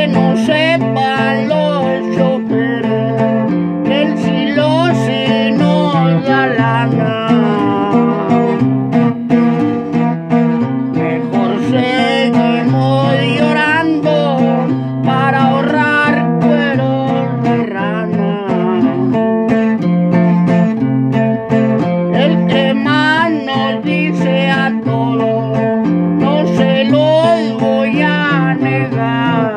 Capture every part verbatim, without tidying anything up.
que no sepan los choferes que el silo sí nos da lana. Mejor seguimos llorando para ahorrar cueros de rana. El que más nos dice a todos, no se los voy a negar.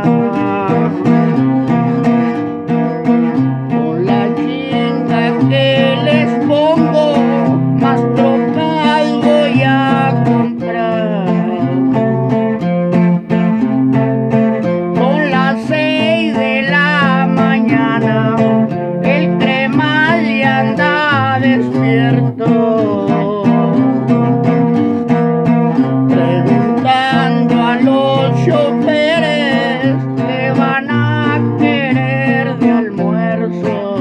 Con la chinga que les pongo, más trocas voy a comprar. Son las seis de la mañana, el crema ya anda despierto, preguntando a los choferes qué van a querer de almuerzo.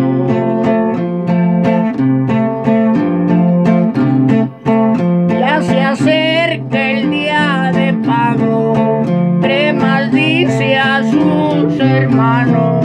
Ya se acerca el día de pago, Cremas dice a sus hermanos: